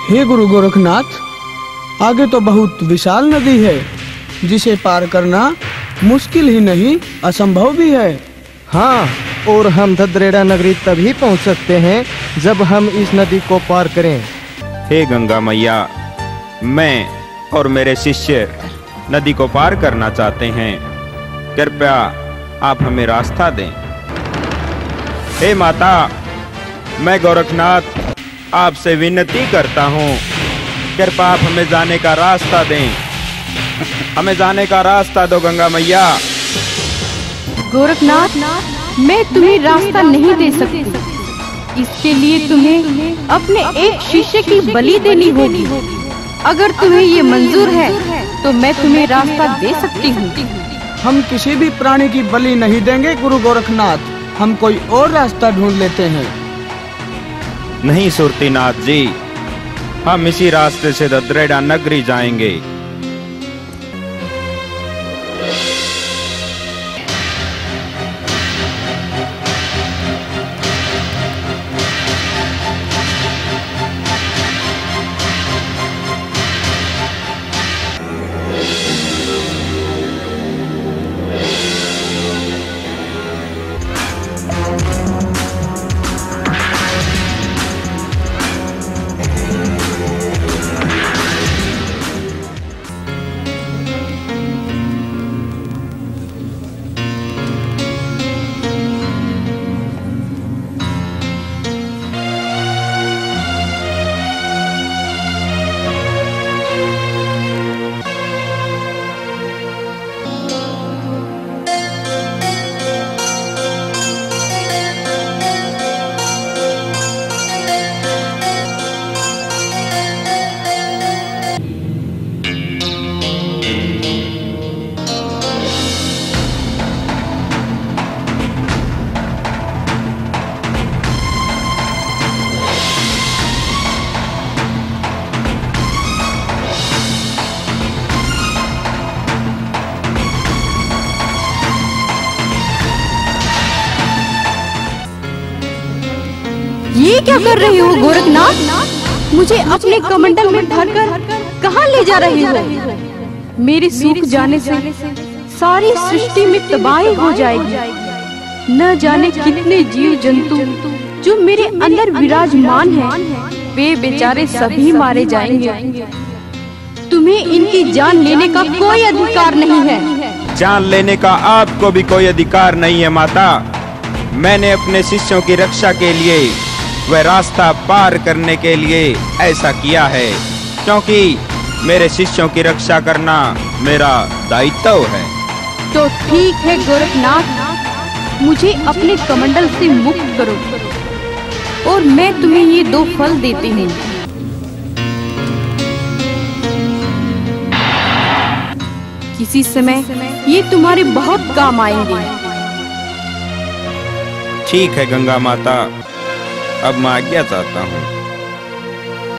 हे गुरु गोरखनाथ, आगे तो बहुत विशाल नदी है जिसे पार करना मुश्किल ही नहीं असंभव भी है। हाँ, और हम धद्रेड़ा नगरी तभी पहुंच सकते हैं जब हम इस नदी को पार करें। हे गंगा मैया, मैं और मेरे शिष्य नदी को पार करना चाहते हैं, कृपया आप हमें रास्ता दें। हे माता, मैं गोरखनाथ आपसे विनती करता हूँ, कृपया आप हमें जाने का रास्ता दें। हमें जाने का रास्ता दो गंगा मैया। गोरखनाथ, मैं तुम्हें रास्ता नहीं दे सकती। इसके लिए तुम्हें अपने एक शिष्य की बलि देनी होगी। अगर तुम्हें ये मंजूर है तो मैं तुम्हें रास्ता दे सकती हूँ। हम किसी भी प्राणी की बलि नहीं देंगे गुरु गोरखनाथ, हम कोई और रास्ता ढूंढ लेते हैं। नहीं सुरतीनाथ जी, हम इसी रास्ते से धद्रेड़ा नगरी जाएंगे। ये क्या कर रहे हो गोरखनाथ? मुझे अपने कमंडल में भरकर कहाँ ले जा रहे हो? मेरे सूख जाने से सारी सृष्टि में तबाही हो जाएगी। न जाने कितने जीव जंतु जो मेरे अंदर विराजमान हैं, वे बेचारे सभी मारे जाएंगे। तुम्हें इनकी जान लेने का कोई अधिकार नहीं है। जान लेने का आपको भी कोई अधिकार नहीं है माता। मैंने अपने शिष्यों की रक्षा के लिए, वह रास्ता पार करने के लिए ऐसा किया है, क्योंकि मेरे शिष्यों की रक्षा करना मेरा दायित्व है। तो ठीक है गोरखनाथ, मुझे अपने कमंडल से मुक्त करो और मैं तुम्हें ये 2 फल देती हूँ। किसी समय ये तुम्हारे बहुत काम आएंगे। ठीक है गंगा माता, अब मैं आज्ञा चाहता हूँ।